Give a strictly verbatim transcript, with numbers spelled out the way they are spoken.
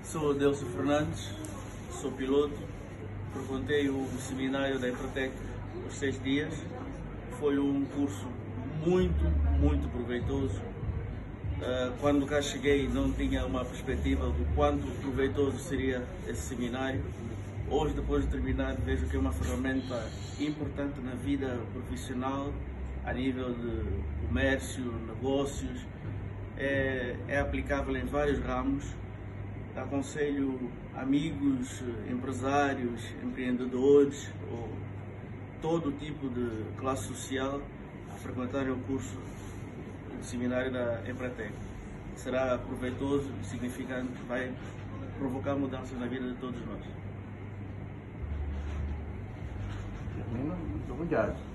Sou Adelso Fernandes, sou piloto, frequentei o seminário da Empretec por seis dias. Foi um curso muito, muito proveitoso. Quando cá cheguei não tinha uma perspectiva do quanto proveitoso seria esse seminário. Hoje, depois de terminar, vejo que é uma ferramenta importante na vida profissional, a nível de comércio, negócios, é, é aplicável em vários ramos. Aconselho amigos, empresários, empreendedores ou todo tipo de classe social a frequentarem o curso do seminário da Empretec. Será proveitoso e significante, vai provocar mudanças na vida de todos nós. Muito obrigado.